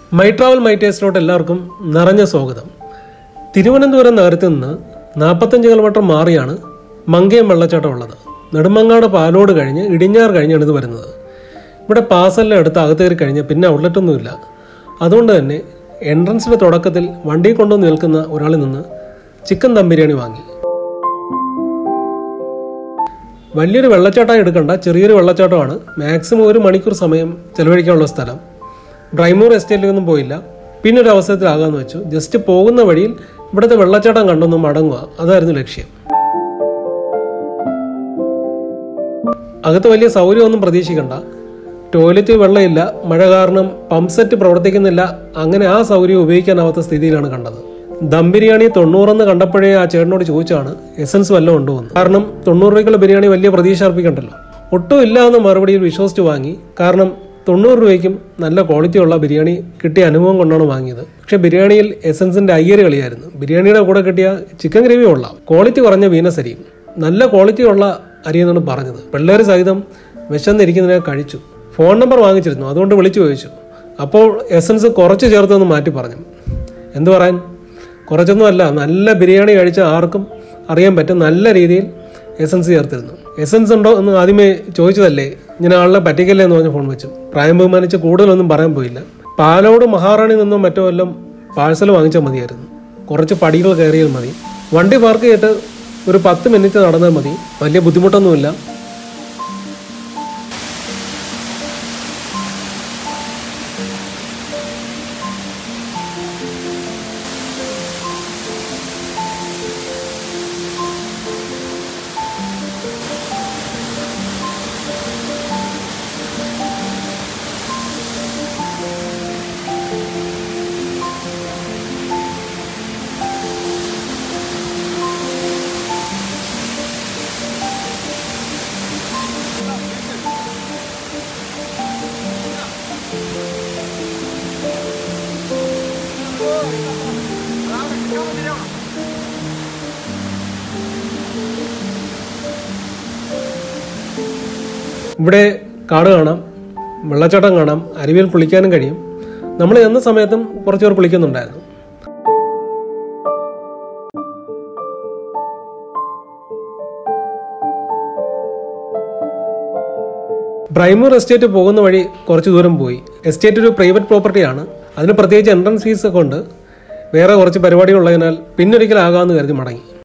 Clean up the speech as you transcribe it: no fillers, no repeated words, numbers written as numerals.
My travel my ടേസ്റ്റിലോട്ട് എല്ലാവർക്കും നിറഞ്ഞ സ്വാഗതം. തിരുവനന്തപുരം നഗരത്തിൽ നിന്ന് 45 കിലോമീറ്റർ മാറിയാണ് മങ്കയം വെള്ളച്ചാട്ടം ഉള്ളത്. നെടുമങ്ങാട് പാലോട് കഴിഞ്ഞ് ഇടിഞ്ഞാർ കഴിഞ്ഞാണ് ഇത് വരുന്നത്. ഇവിടെ പാസെല്ലാം എടുത്ത് അകത്ത് കയറി കഴിഞ്ഞ് പിന്നെ ഔട്ട്ലെറ്റൊന്നുമില്ല. അതുകൊണ്ട് തന്നെ എൻട്രൻസിൻ്റെ തുടക്കത്തിൽ വണ്ടി കൊണ്ടുവന്ന് നിൽക്കുന്ന ഒരാളിൽ നിന്ന് ചിക്കൻ ദം ബിരിയാണി വാങ്ങി. വലിയൊരു വെള്ളച്ചാട്ടം എടുക്കണ്ട, ചെറിയൊരു വെള്ളച്ചാട്ടമാണ്. മാക്സിമം 1 മണിക്കൂർ സമയം ചെലവഴിക്കാനുള്ള സ്ഥലം. ബ്രൈമൂർ എസ്റ്റേറ്റിലൊന്നും പോയില്ല. പിന്നെ ഒരു അവസരത്തിലാകാമെന്ന് വെച്ചു. ജസ്റ്റ് പോകുന്ന വഴിയിൽ ഇവിടുത്തെ വെള്ളച്ചാട്ടം കണ്ടൊന്നും മടങ്ങുക, അതായിരുന്നു ലക്ഷ്യം. അകത്ത് വലിയ സൗകര്യമൊന്നും പ്രതീക്ഷിക്കണ്ട. ടോയ്ലറ്റ് വെള്ളമില്ല, മഴ കാരണം പമ്പ് സെറ്റ് പ്രവർത്തിക്കുന്നില്ല. അങ്ങനെ ആ സൗകര്യം ഉപയോഗിക്കാനാവാത്ത സ്ഥിതിയിലാണ് കണ്ടത്. ദം ബിരിയാണി 90 എന്ന് കണ്ടപ്പോഴേ ആ ചേട്ടനോട് ചോദിച്ചാണ് എസൻസ് വല്ലതും കൊണ്ടുവന്നത്. കാരണം 90 രൂപയ്ക്കുള്ള ബിരിയാണി വലിയ പ്രതീക്ഷ അർപ്പിക്കണ്ടല്ലോ. ഒട്ടും ഇല്ല എന്ന മറുപടിയിൽ വിശ്വസിച്ച് വാങ്ങി. കാരണം 90 രൂപയ്ക്കും നല്ല ക്വാളിറ്റിയുള്ള ബിരിയാണി കിട്ടിയ അനുഭവം കൊണ്ടാണ് വാങ്ങിയത്. പക്ഷെ ബിരിയാണിയിൽ എസൻസിന്റെ അയ്യര് കളിയായിരുന്നു. ബിരിയാണിയുടെ കൂടെ കിട്ടിയ ചിക്കൻ ഗ്രേവി കൊള്ളാം. ക്വാളിറ്റി കുറഞ്ഞ വീനസരിയും നല്ല ക്വാളിറ്റിയുള്ള അരിയെന്നാണ് പറഞ്ഞത്. പിള്ളേർ സഹിതം വിശന്നിരിക്കുന്നതിനെ കഴിച്ചു. ഫോൺ നമ്പർ വാങ്ങിച്ചിരുന്നു, അതുകൊണ്ട് വിളിച്ചു ചോദിച്ചു. അപ്പോൾ എസൻസ് കുറച്ച് ചേർത്തൊന്ന് മാറ്റി പറഞ്ഞു. എന്തു പറയാൻ, കുറച്ചൊന്നും അല്ല, നല്ല ബിരിയാണി കഴിച്ച ആർക്കും അറിയാൻ പറ്റും നല്ല രീതിയിൽ എസൻസ് ചേർത്തിരുന്നു. എസൻസ് ഉണ്ടോ എന്ന് ആദ്യമേ ചോദിച്ചതല്ലേ, ഇങ്ങനെ ആളെ പറ്റിക്കല്ലേ എന്ന് പറഞ്ഞ് ഫോൺ വെച്ചു. പ്രായം ബഹുമാനിച്ച് കൂടുതലൊന്നും പറയാൻ പോയില്ല. പാലോട് മഹാറാണി നിന്നും മറ്റോ എല്ലാം പാഴ്സൽ വാങ്ങിച്ചാൽ മതിയായിരുന്നു. കുറച്ച് പടികൾ കയറിയാൽ മതി. വണ്ടി പാർക്ക് ചെയ്തിട്ട് ഒരു 10 മിനിറ്റ് നടന്നാൽ മതി. വലിയ ബുദ്ധിമുട്ടൊന്നുമില്ല. ഇവിടെ കാട് കാണാം, വെള്ളച്ചാട്ടം കാണാം, അരുവിയിൽ കുളിക്കാനും കഴിയും. നമ്മൾ ചെന്ന സമയത്തും കുറച്ച് പേർ കുളിക്കുന്നുണ്ടായിരുന്നു. ബ്രൈമൂർ എസ്റ്റേറ്റ് പോകുന്ന വഴി കുറച്ച് ദൂരം പോയി. എസ്റ്റേറ്റ് ഒരു പ്രൈവറ്റ് പ്രോപ്പർട്ടിയാണ്. അതിന് പ്രത്യേകിച്ച് എൻട്രൻസ് ഫീസ് ഒക്കെ ഉണ്ട്. വേറെ കുറച്ച് പരിപാടികളുള്ളതിനാൽ പിന്നൊരിക്കലാകാമെന്ന് കരുതി മടങ്ങി.